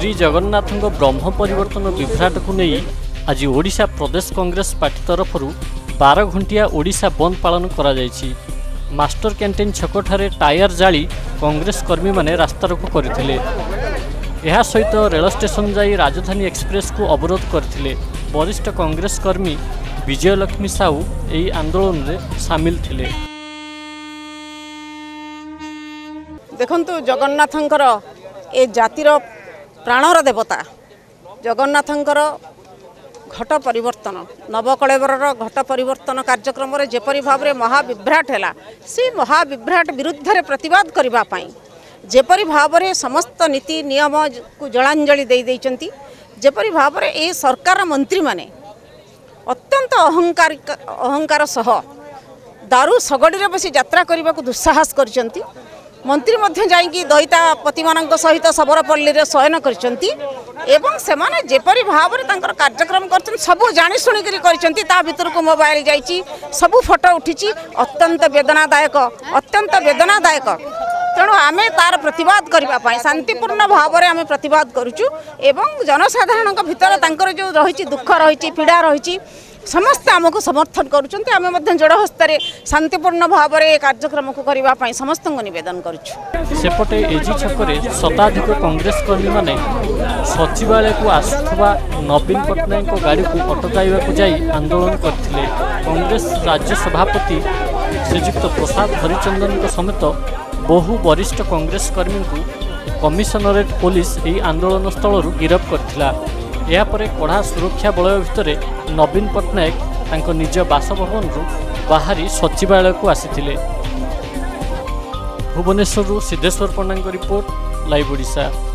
श्री जगन्नाथ ब्रह्म परिवर्तन विभ्राट को नहीं आज ओडिशा प्रदेश कांग्रेस पार्टी तरफ 12 घंटिया ओडिशा बंद पालन करा जायछि। मास्टर कैंटीन छकठारे टायर जाली कांग्रेस कर्मी माने रास्तारोको करथिले। यह सहित रेल स्टेशन जाई राजधानी एक्सप्रेस को अवरोध करथिले। वरिष्ठ कांग्रेस कर्मी विजयलक्ष्मी साहू एही आंदोलन में सामिल थिले। देखंतु जगन्नाथंकर ए जातिर प्राणर देवता जगन्नाथंकर घट परिवर्तन नवकलेवर घट परिवर्तन कार्यक्रम रे जेपरी भाव में महाविभ्राट है से महाविभ्राट विरुद्ध रे प्रतिवाद करने जेपरी भाव में समस्त नीति नियम को जलांजलि देइचंती जेपरी भाव में ये सरकार मंत्री माने अत्यंत अहंकार सह दारू सगड़ी बसी यात्रा करने को दुस्साहस करचंती। मंत्री मध्य जाइकी दयितापति मान सहित सबरपल्ली रे शयन करचंती एवं सेमाने जेपरी भाव में तांकर कार्यक्रम करछन सबु जानि सुनि करी करचंती। ता भीतर को मोबाइल जाइची सबु फोटो उठिची अत्यंत वेदनादायक तेणु आमे तार प्रतिवाद करने शांतिपूर्ण भाव में आमे प्रतिवाद करुचु एवं जनसाधारण भीतर तांकर जो रही दुख रही पीड़ा रही समस्ते आमको समर्थन करुचंती। आमे मध्य जड़ हस्ते शांतिपूर्ण भाव में कार्यक्रम को करने समस्त निवेदन करुचु। सेपटे एजी छकरे शताधिक कांग्रेस कर्मी माने सचिवालय को आसुवा नवीन पट्टनायक गाड़ी को अटकाइवा को जाई आंदोलन करथिले। कांग्रेस राज्य सभापति श्रीजुक्त प्रसाद हरिचंदन समेत बहु वरिष्ठ कांग्रेस कर्मी को कमिशनरेट पुलिस यही आंदोलन स्थल गिरफ करथिला। यापर कड़ा सुरक्षा बलय भितर नवीन पट्टनायक तांको निज बासभवन बाहरी सचिवालय को आसीथिले। Bhubaneswar Siddheswar Panda report live Odisha.